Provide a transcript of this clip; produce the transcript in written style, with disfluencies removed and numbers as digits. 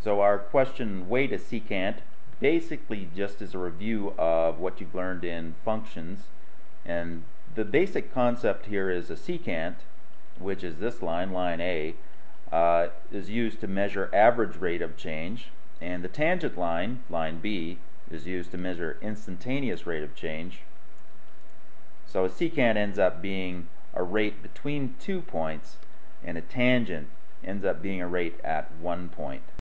So our question weight is secant, basically just as a review of what you've learned in functions. And the basic concept here is a secant, which is this line, line A, is used to measure average rate of change, and the tangent line, line B, is used to measure instantaneous rate of change. So a secant ends up being a rate between 2 points, and a tangent ends up being a rate at 1 point.